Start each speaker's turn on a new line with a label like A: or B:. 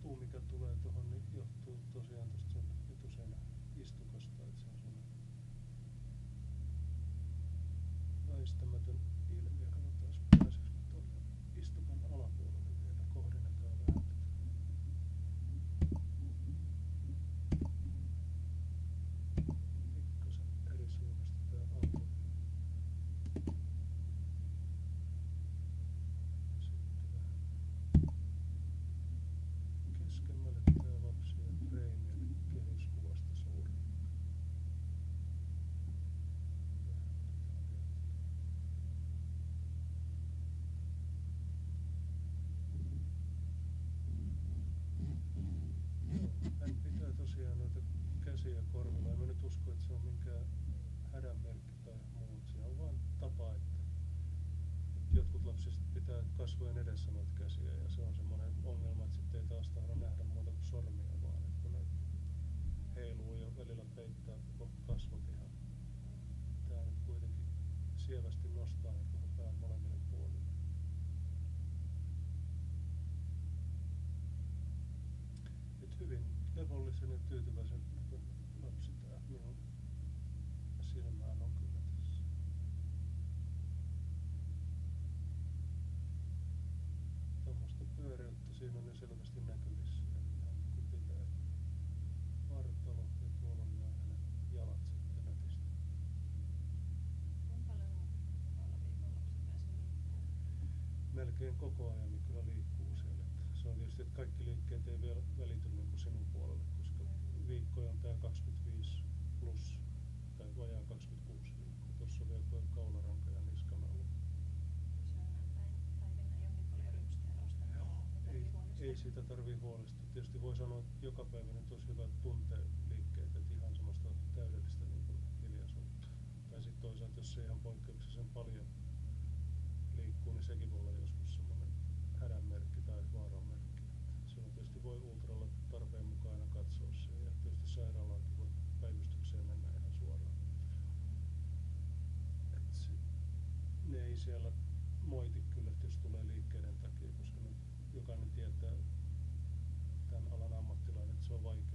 A: kipu, mikä tulee tuohon, niin johtuu tosiaan tuosta sun etuseinän istukasta, että se on semmoinen väistämätön ilmiö. Katsotaan, pääseekö nyt tuonne istukan alapuolelle vielä. Kohdennetaan vähän tätä. Pikkasen eri suunnasta tää auto. Keskemmälle tää lapsi ja freimi, eli kehyskuvasta suuri. Hän pitää tosiaan noita käsiä korvilla. En mä nyt usko, että se on minkään hädänmerkki tai muu. Se on vaan tapa, että jotkut lapsista pitää kasvojen edessä noita käsiä ja se on semmoinen ongelma, että sitten ei taas tahdo nähdä muuta kuin sormia vaan, että kun ne heiluu ja välillä peittää koko kasvot ihan. Tää nyt kuitenkin sievästi nostaa ne tuohon pään molemmille puolille. Et hyvin levollisen ja tyytyväisen lapsi tää minun silmään on kyllä tässä. Tuommoista pyöreyttä siinä on jo selvästi näkyvissä ja ihan niin kuin pitää vartalo ja tuolla on jo hänen jalat sitten nätisti.
B: Kuinka paljon noilla viikolla se pääsee liikkumaan?
A: Melkein koko ajan niin kyllä liikkuu siellä. Että se on tietysti, että kaikki liikkeet ei vielä välity niin kuin sinun puolelle, koska viikkoja on tää 25 plus tai vajaa 26 viikkoa. Tuossa on vielä tuo kaularanka ja niskan alla.
B: Päivinä ei ole niin paljon rymsteerosta.
A: Ei sitä tarvii huolestua. Tietysti voi sanoa, että joka päivä nyt olisi hyvä tuntea liikkeitä, että ihan semmoista täydellistä niin kuin hiljaisuutta. Tai sitten toisaalta, jos se ihan poikkeuksellisen paljon liikkuu, niin sekin voi olla joskus semmoinen hädänmerkki tai vaaranmerkki. Silloin tietysti voi ultralla tarpeen mukaan aina katsoa sen ja tietysti sairaalaankin voi päivystykseen mennä ihan suoraan. Ne ei siellä moiti kyllä, jos tulee liikkeiden takia, koska nyt jokainen tietää, tämän alan ammattilainen, että se on vaikea